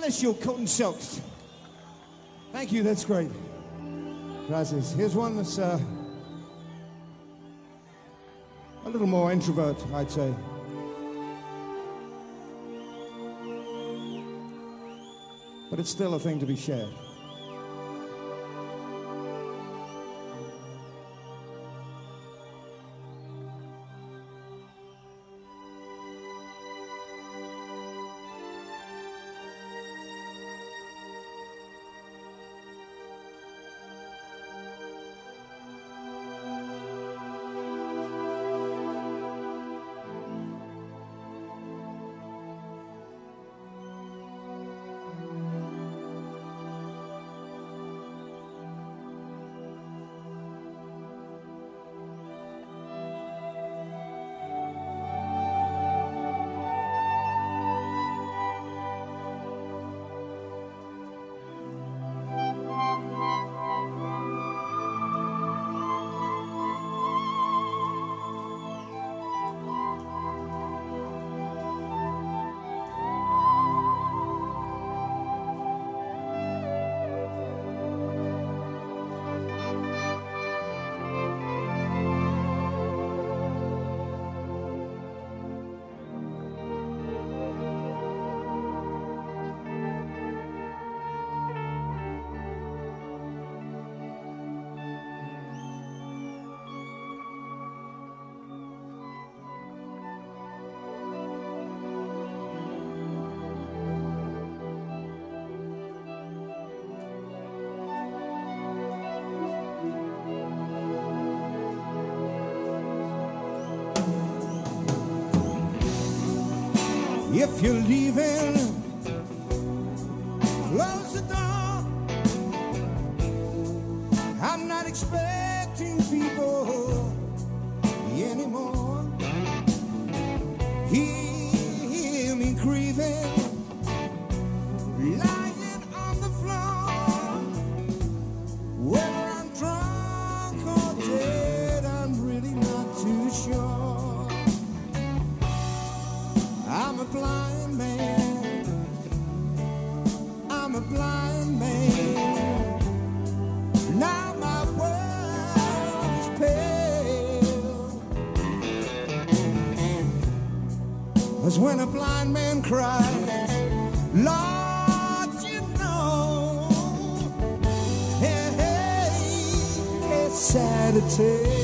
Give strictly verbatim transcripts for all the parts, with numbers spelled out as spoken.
bless you, Cotton Silks. Thank you, that's great. Gracias. Here's one that's uh, a little more introvert, I'd say. But it's still a thing to be shared. If you're leaving, close the door. I'm not expecting people anymore. Hear me grieving, lying on the floor. Whether I'm drunk or dead, I'm really not too sure. I'm a blind man, I'm a blind man. Now my world is pale. 'Cause when a blind man cries, Lord, you know, hey, hey, it's sad to tell.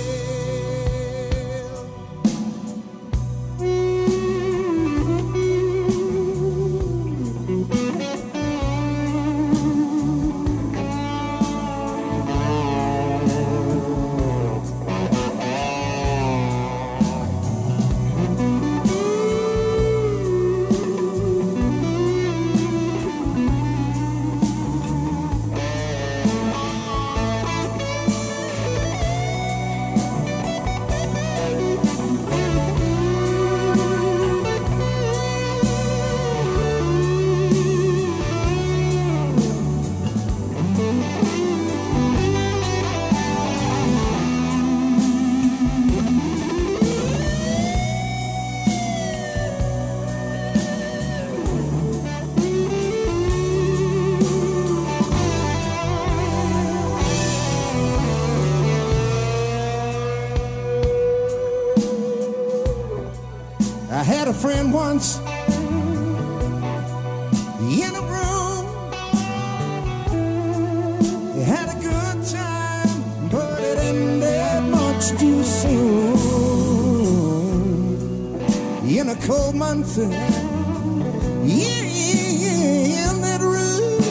I had a friend once in a room. He had a good time, but it ended much too soon. In a cold month, yeah, in that room,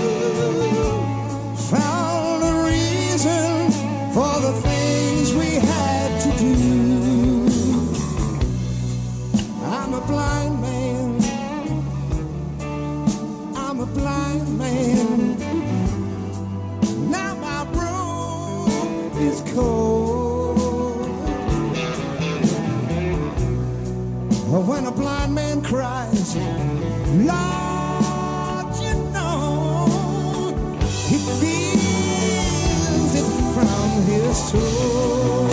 found a reason for the things we had to do. I'm a blind man, I'm a blind man. Now my room is cold. When a blind man cries, Lord, you know, he feels it from his soul.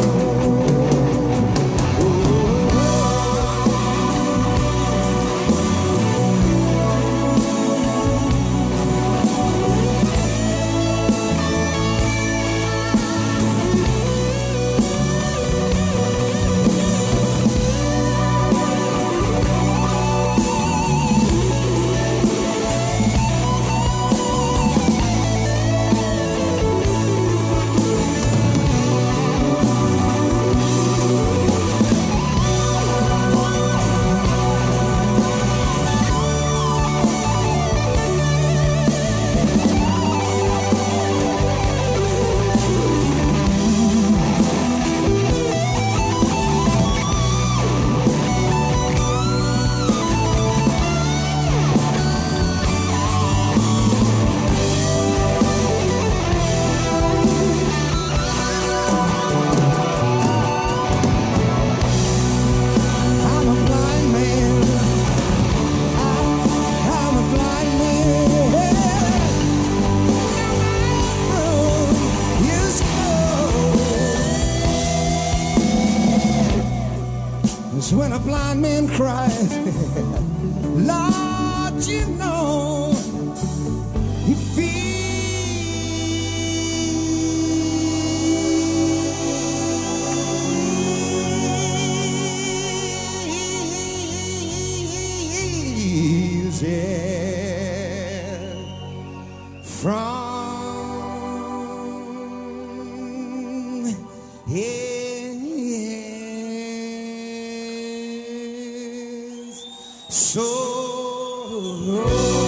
Lord, you know he feels it from his soul.